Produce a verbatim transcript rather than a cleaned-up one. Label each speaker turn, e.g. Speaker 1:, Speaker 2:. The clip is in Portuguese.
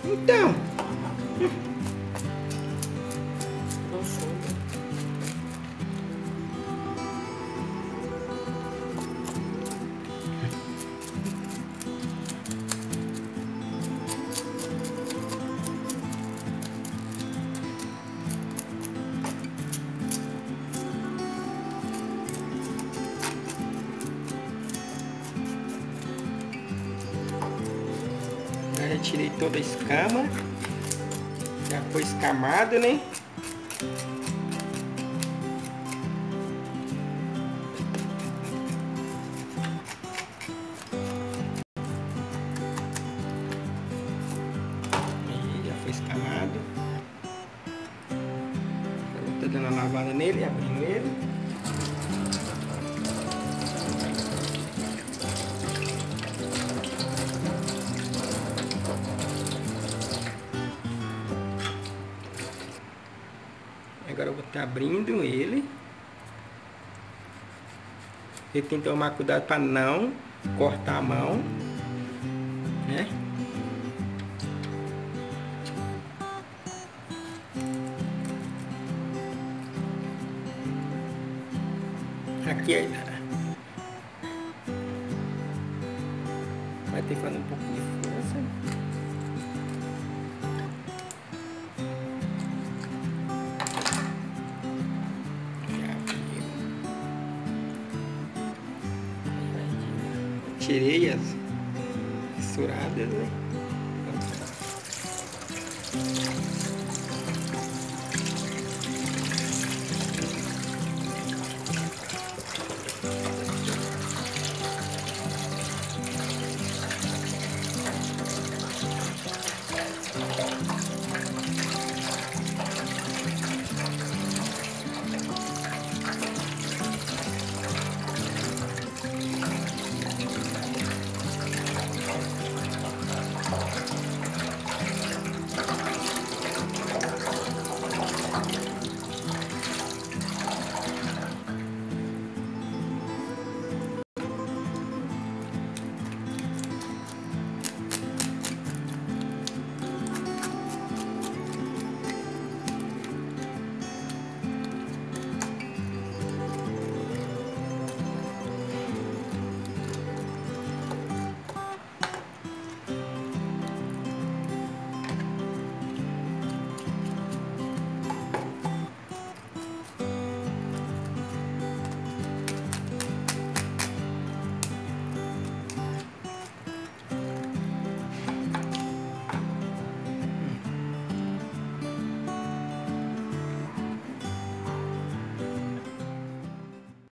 Speaker 1: Então. Já retirei toda a escama. Já foi escamado, né? Aí, já foi escamado. Agora tô dando uma lavada nele, abrindo ele. Agora eu vou estar abrindo ele. Ele tem que tomar cuidado para não cortar a mão, né? Aqui é... vai ter que fazer um pouco de força. Tirei as fissuradas, né?